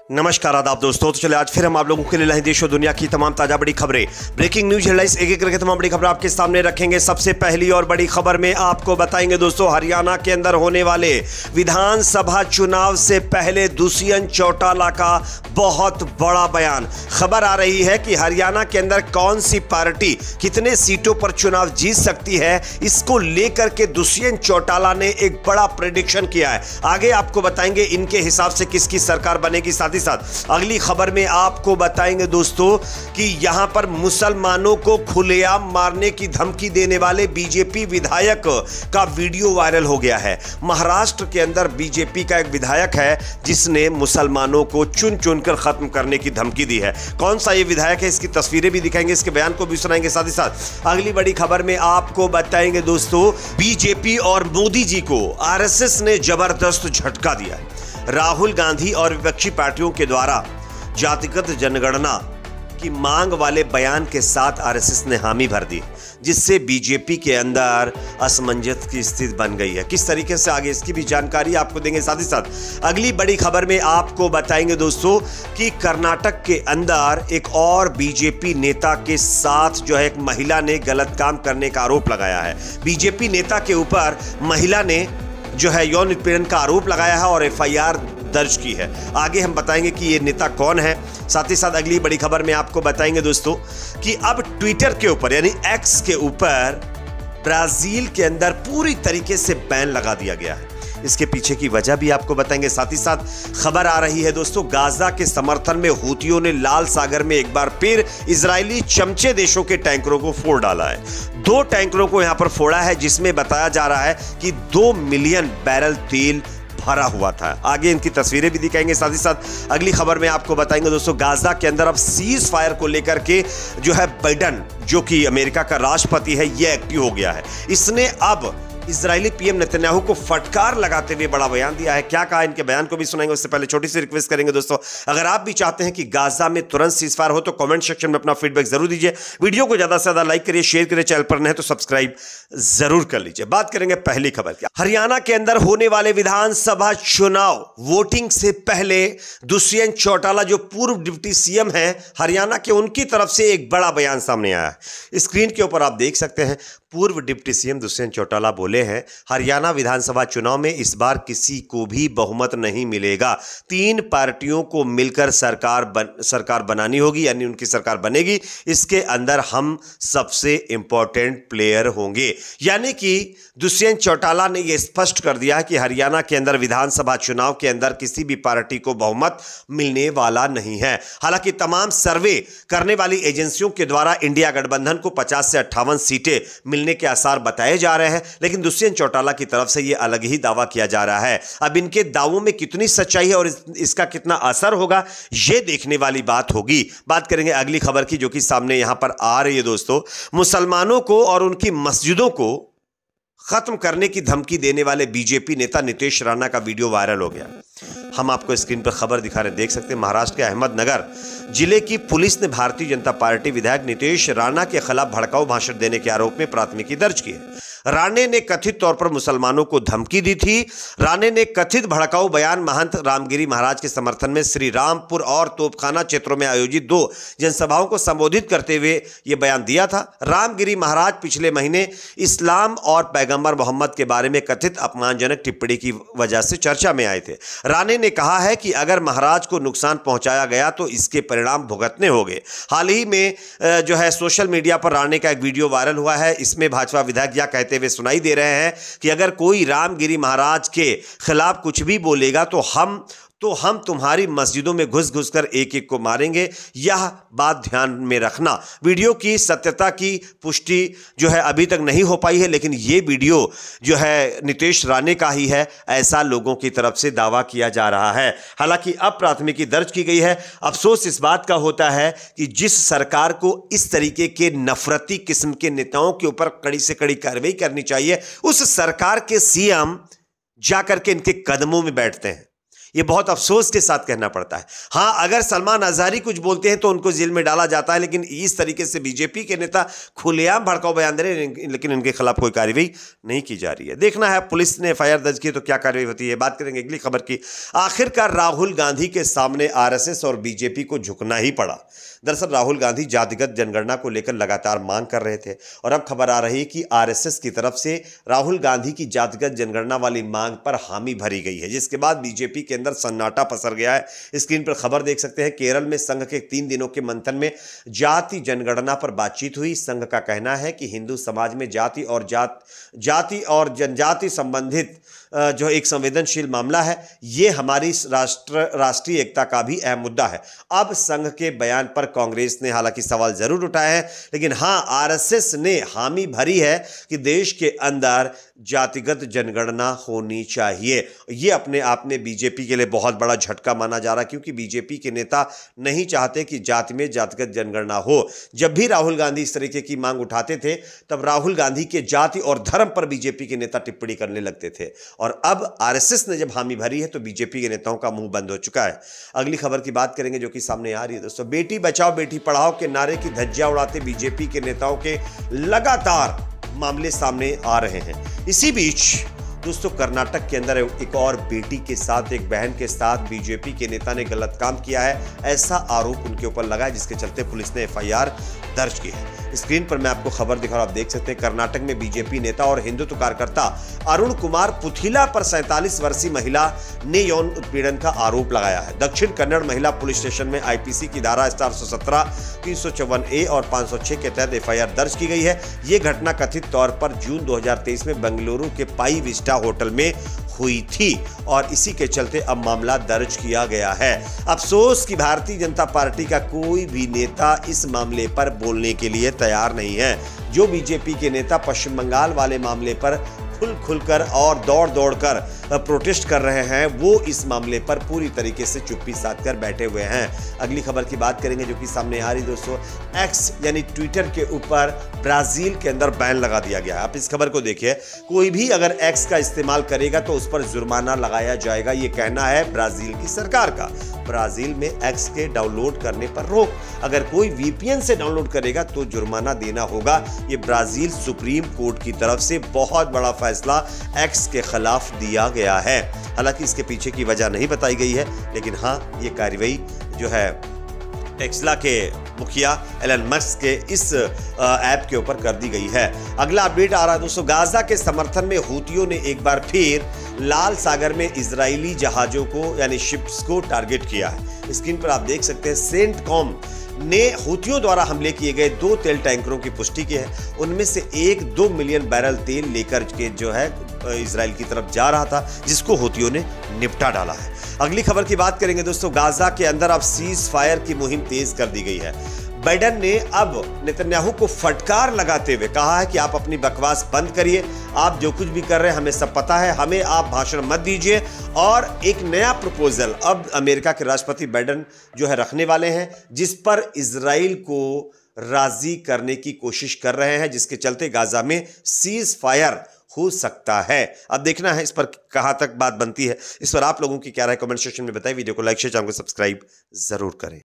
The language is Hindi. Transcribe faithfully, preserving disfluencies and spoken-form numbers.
नमस्कार आदाब दोस्तों। तो चले आज फिर हम आप लोगों के लिए लाए देश और दुनिया की तमाम ताजा बड़ी खबरें, ब्रेकिंग न्यूज हेडलाइंस, एक एक करके तमाम बड़ी खबरें आपके सामने रखेंगे। सबसे पहली और बड़ी खबर में आपको बताएंगे दोस्तों, हरियाणा के अंदर होने वाले विधानसभा चुनाव से पहले दुष्यंत चौटाला का बहुत बड़ा बयान। खबर आ रही है कि हरियाणा के अंदर कौन सी पार्टी कितने सीटों पर चुनाव जीत सकती है, इसको लेकर के दुष्यंत चौटाला ने एक बड़ा प्रेडिक्शन किया है। आगे आपको बताएंगे इनके हिसाब से किसकी सरकार बनेगी। साथ साथ अगली खबर में आपको बताएंगे दोस्तों कि यहां पर मुसलमानों को खुलेआम मारने की धमकी देने वाले बीजेपी विधायक का वीडियो वायरल हो गया है। महाराष्ट्र के अंदर बीजेपी का एक विधायक है जिसने मुसलमानों को चुन चुनकर खत्म करने की धमकी दी है। कौन सा ये विधायक है, इसकी तस्वीरें भी दिखाएंगे, इसके बयान को भी सुनाएंगे। साथ ही साथ अगली बड़ी खबर में आपको बताएंगे दोस्तों, बीजेपी और मोदी जी को आरएसएस ने जबरदस्त झटका दिया है। राहुल गांधी और विपक्षी पार्टियों के द्वारा जातिगत जनगणना की मांग वाले बयान के साथ आरएसएस ने हामी भर दी, जिससे बीजेपी के अंदर असमंजस की स्थिति बन गई है। किस तरीके से आगे, इसकी भी जानकारी आपको देंगे। साथ ही साथ अगली बड़ी खबर में आपको बताएंगे दोस्तों कि कर्नाटक के अंदर एक और बीजेपी नेता के साथ जो है एक महिला ने गलत काम करने का आरोप लगाया है। बीजेपी नेता के ऊपर महिला ने जो है यौन उत्पीड़न का आरोप लगाया है और एफआईआर दर्ज की है। आगे हम बताएंगे कि ये नेता कौन है। साथ ही साथ अगली बड़ी खबर में आपको बताएंगे दोस्तों कि अब ट्विटर के ऊपर यानी एक्स के ऊपर ब्राजील के अंदर पूरी तरीके से बैन लगा दिया गया है। इसके पीछे की वजह भी आपको बताएंगे। साथ ही साथ खबर आ रही है दोस्तों, गाजा के समर्थन में हूतियों ने लाल सागर में एक बार फिर इजरायली चमचे देशों के टैंकरों को फोड़ डाला है। दो टैंकरों को यहां पर फोड़ा है, जिसमें बताया जा रहा है कि दो मिलियन बैरल तेल भरा हुआ था। आगे इनकी तस्वीरें भी दिखाएंगे। साथ ही साथ अगली खबर में आपको बताएंगे दोस्तों, गाजा के अंदर अब सीज फायर को लेकर के जो है बाइडन, जो कि अमेरिका का राष्ट्रपति है, यह एक्टिव हो गया है। इसने अब इजरायली पीएम नेतन्याहू को फटकार लगाते हुए बड़ा बयान दिया है। क्या कहा, इनके बयान को भी सुनाएंगे। उससे पहले छोटी सी रिक्वेस्ट करेंगे दोस्तों, अगर आप भी चाहते हैं कि गाजा में तुरंत सीजफायर हो तो कमेंट सेक्शन में अपना फीडबैक जरूर दीजिए। वीडियो को ज्यादा से ज्यादा लाइक करिए, शेयर करिए, चैनल पर नए तो सब्सक्राइब जरूर कर लीजिए। बात करेंगे पहली खबर की। हरियाणा के अंदर होने वाले विधानसभा चुनाव वोटिंग से पहले दुष्यंत चौटाला जो पूर्व डिप्टी सीएम है हरियाणा के, उनकी तरफ से एक बड़ा बयान सामने आया है। स्क्रीन के ऊपर आप देख सकते हैं, पूर्व डिप्टी सीएम दुष्यंत चौटाला बोले हैं, हरियाणा विधानसभा चुनाव में इस बार किसी को भी बहुमत नहीं मिलेगा। तीन पार्टियों को मिलकर सरकार बन, सरकार बनानी होगी, यानी उनकी सरकार बनेगी। इसके अंदर हम सबसे इंपॉर्टेंट प्लेयर होंगे। यानी कि दुष्यंत चौटाला ने यह स्पष्ट कर दिया कि हरियाणा के अंदर विधानसभा चुनाव के अंदर किसी भी पार्टी को बहुमत मिलने वाला नहीं है। हालांकि तमाम सर्वे करने वाली एजेंसियों के द्वारा इंडिया गठबंधन को पचास से अट्ठावन सीटें मिलने के आसार बताए जा रहे हैं, लेकिन दुष्यंत चौटाला की तरफ से यह अलग ही दावा किया जा रहा है। अब इनके दावों में कितनी सच्चाई है और इस, इसका कितना असर होगा, यह देखने वाली बात होगी। बात करेंगे अगली खबर की, जो कि सामने यहां पर आ रही है दोस्तों। मुसलमानों को और उनकी मस्जिदों को खत्म करने की धमकी देने वाले बीजेपी नेता नितेश राणा का वीडियो वायरल हो गया। हम आपको स्क्रीन पर खबर दिखा रहे हैं, देख सकते हैं। महाराष्ट्र के अहमदनगर जिले की पुलिस ने भारतीय जनता पार्टी विधायक नितेश राणा के खिलाफ भड़काऊ भाषण देने के आरोप में प्राथमिकी दर्ज की है। राणे ने कथित तौर पर मुसलमानों को धमकी दी थी। राणे ने कथित भड़काऊ बयान महंत रामगिरी महाराज के समर्थन में श्री रामपुर और तोपखाना क्षेत्रों में आयोजित दो जनसभाओं को संबोधित करते हुए यह बयान दिया था। रामगिरी महाराज पिछले महीने इस्लाम और पैगंबर मोहम्मद के बारे में कथित अपमानजनक टिप्पणी की वजह से चर्चा में आए थे। राणे ने कहा है कि अगर महाराज को नुकसान पहुंचाया गया तो इसके परिणाम भुगतने होंगे। हाल ही में जो है सोशल मीडिया पर राणे का एक वीडियो वायरल हुआ है। इसमें भाजपा विधायक यह कहते वे सुनाई दे रहे हैं कि अगर कोई रामगिरी महाराज के खिलाफ कुछ भी बोलेगा तो हम तो हम तुम्हारी मस्जिदों में घुस घुस कर एक एक को मारेंगे। यह बात ध्यान में रखना। वीडियो की सत्यता की पुष्टि जो है अभी तक नहीं हो पाई है, लेकिन यह वीडियो जो है नितेश राणे का ही है, ऐसा लोगों की तरफ से दावा किया जा रहा है। हालांकि अब प्राथमिकी दर्ज की गई है। अफसोस इस बात का होता है कि जिस सरकार को इस तरीके के नफरती किस्म के नेताओं के ऊपर कड़ी से कड़ी कार्रवाई करनी चाहिए, उस सरकार के सीएम जाकर के इनके कदमों में बैठते हैं। ये बहुत अफसोस के साथ कहना पड़ता है। हाँ, अगर सलमान अजहरी कुछ बोलते हैं तो उनको जेल में डाला जाता है, लेकिन इस तरीके से बीजेपी के नेता खुलेआम भड़काऊ बयान दे रहे हैं, लेकिन इनके खिलाफ कोई कार्रवाई नहीं की जा रही है। देखना है पुलिस ने एफ आई आर दर्ज की तो क्या कार्रवाई होती है। बात करेंगे अगली खबर की। आखिरकार राहुल गांधी के सामने आरएसएस और बीजेपी को झुकना ही पड़ा। दरअसल राहुल गांधी जातिगत जनगणना को लेकर लगातार मांग कर रहे थे और अब खबर आ रही है कि आरएसएस की तरफ से राहुल गांधी की जातिगत जनगणना वाली मांग पर हामी भरी गई है, जिसके बाद बीजेपी के अंदर सन्नाटा पसर गया है। स्क्रीन पर खबर देख सकते हैं। केरल में संघ के तीन दिनों के मंथन में जाति जनगणना पर बातचीत हुई। संघ का कहना है कि हिंदू समाज में जाति और जात जाति और जनजाति संबंधित जो एक संवेदनशील मामला है, यह हमारी राष्ट्र राष्ट्रीय एकता का भी अहम मुद्दा है। अब संघ के बयान पर कांग्रेस ने हालांकि सवाल जरूर उठाए हैं, लेकिन हां, आरएसएस ने हामी भरी है कि देश के अंदर जातिगत जनगणना होनी चाहिए। यह अपने आप में बीजेपी के लिए बहुत बड़ा झटका माना जा रहा है, क्योंकि बीजेपी के नेता नहीं चाहते कि जाति में जातिगत जनगणना हो। जब भी राहुल गांधी इस तरीके की मांग उठाते थे, तब राहुल गांधी के जाति और धर्म पर बीजेपी के नेता टिप्पणी करने लगते थे, और अब आरएसएस ने जब हामी भरी है तो बीजेपी के नेताओं का मुंह बंद हो चुका है। अगली खबर की बात करेंगे जो कि सामने आ रही है दोस्तों। बेटी बचाओ बेटी पढ़ाओ के नारे की धज्जियां उड़ाते बीजेपी के नेताओं के लगातार मामले सामने आ रहे हैं। इसी बीच दोस्तों, कर्नाटक के अंदर एक और बेटी के साथ, एक बहन के साथ बीजेपी के नेता ने गलत काम किया है, ऐसा आरोप उनके ऊपर लगा है, जिसके चलते पुलिस ने एफ आई आर दर्ज की है। स्क्रीन पर मैं आपको खबर दिखा रहा हूं, आप देख सकते हैं। कर्नाटक में बीजेपी नेता और हिंदुत्व कार्यकर्ता अरुण कुमार पुथिला पर सैंतालीस वर्षीय महिला ने यौन उत्पीड़न का आरोप लगाया है। दक्षिण कन्नड़ महिला पुलिस स्टेशन में आईपीसी की धारा चार सौ सत्रह, तीन सौ चौवन ए और पाँच सौ छह के तहत एफ आई आर दर्ज की गई है। यह घटना कथित तौर पर जून दो हजार तेईस में बेंगलुरु के पाई विस्टा होटल में हुई थी और इसी के चलते अब मामला दर्ज किया गया है। अफसोस कि भारतीय जनता पार्टी का कोई भी नेता इस मामले पर बोलने के लिए तैयार नहीं है। जो बीजेपी के नेता पश्चिम बंगाल वाले मामले पर खुल खुलकर और दौड़ दौड़ कर प्रोटेस्ट कर रहे हैं, वो इस मामले पर पूरी तरीके से चुप्पी साध कर बैठे हुए हैं। अगली खबर की बात करेंगे जो कि सामने आ रही दोस्तों। एक्स यानी ट्विटर के ऊपर ब्राजील के अंदर बैन लगा दिया गया है। आप इस खबर को देखिए। कोई भी अगर एक्स का इस्तेमाल करेगा तो उस पर जुर्माना लगाया जाएगा, ये कहना है ब्राजील की सरकार का। ब्राजील में एक्स के डाउनलोड करने पर रोक, अगर कोई वीपीएन से डाउनलोड करेगा तो जुर्माना देना होगा। ये ब्राजील सुप्रीम कोर्ट की तरफ से बहुत बड़ा फैसला एक्स के खिलाफ दिया गया है। हालांकि इसके पीछे की वजह नहीं बताई गई है, लेकिन हाँ, ये कार्रवाई जो है टेस्ला के मुखिया एलन मस्क के इस ऐप के ऊपर कर दी गई है। अगला अपडेट आ रहा है दोस्तों। गाजा के समर्थन में हूतियों ने एक बार फिर लाल सागर में इजरायली जहाजों को यानी शिप्स को टारगेट किया है। स्क्रीन पर आप देख सकते हैं। सेंट कॉम ने हूतियों द्वारा हमले किए गए दो तेल टैंकरों की पुष्टि की है। उनमें से एक दो मिलियन बैरल तेल लेकर के जो है इजराइल की तरफ जा रहा था, जिसको हूतियों ने निपटा डाला है। अगली खबर की बात करेंगे दोस्तों। गाजा के अंदर अब सीज फायर की मुहिम तेज कर दी गई है। बाइडेन ने अब नेतन्याहू को फटकार लगाते हुए कहा है कि आप अपनी बकवास बंद करिए, आप जो कुछ भी कर रहे हैं हमें सब पता है, हमें आप भाषण मत दीजिए। और एक नया प्रपोजल अब अमेरिका के राष्ट्रपति बाइडेन जो है रखने वाले हैं, जिस पर इजराइल को राजी करने की कोशिश कर रहे हैं, जिसके चलते गाजा में सीज फायर हो सकता है। अब देखना है इस पर कहां तक बात बनती है। इस पर आप लोगों की क्या राय कमेंट सेक्शन में बताइए। वीडियो को लाइक शेयर, चैनल को सब्सक्राइब जरूर करें।